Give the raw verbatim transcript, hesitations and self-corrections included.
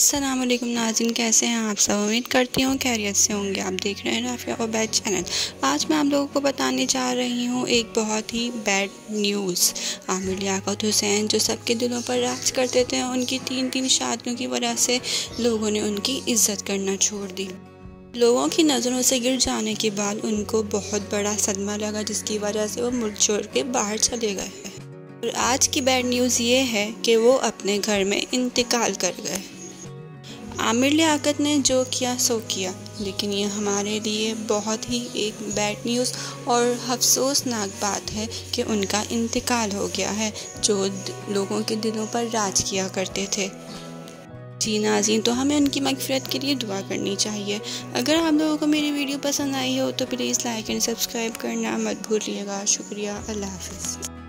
अस्सलाम वालेकुम नाज़रीन, कैसे हैं आप सब। उम्मीद करती हूँ खैरियत से होंगे। आप देख रहे हैं राफिया ओबैद चैनल। आज मैं आप लोगों को बताने जा रही हूँ एक बहुत ही बैड न्यूज़। आमिर लियाकत हुसैन जो सबके दिलों पर राज करते थे, उनकी तीन तीन शादियों की वजह से लोगों ने उनकी इज्जत करना छोड़ दी। लोगों की नज़रों से गिर जाने के बाद उनको बहुत बड़ा सदमा लगा, जिसकी वजह से वो मुल्क छोड़ के बाहर चले गए। और आज की बैड न्यूज़ ये है कि वो अपने घर में इंतकाल कर गए। आमिर लियाकत ने जो किया सो किया, लेकिन ये हमारे लिए बहुत ही एक बैड न्यूज़ और अफसोसनाक बात है कि उनका इंतकाल हो गया है, जो लोगों के दिलों पर राज किया करते थे। जी नाज़रीन, तो हमें उनकी मग़फ़िरत के लिए दुआ करनी चाहिए। अगर आप लोगों को मेरी वीडियो पसंद आई हो तो प्लीज़ लाइक एंड सब्सक्राइब करना मत भूलिएगा। शुक्रिया। अल्लाह हाफ़िज़।